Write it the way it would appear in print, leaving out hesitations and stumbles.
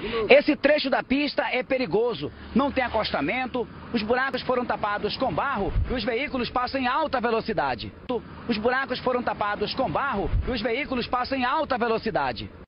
Esse trecho da pista é perigoso, não tem acostamento, os buracos foram tapados com barro e os veículos passam em alta velocidade. Os buracos foram tapados com barro e os veículos passam em alta velocidade.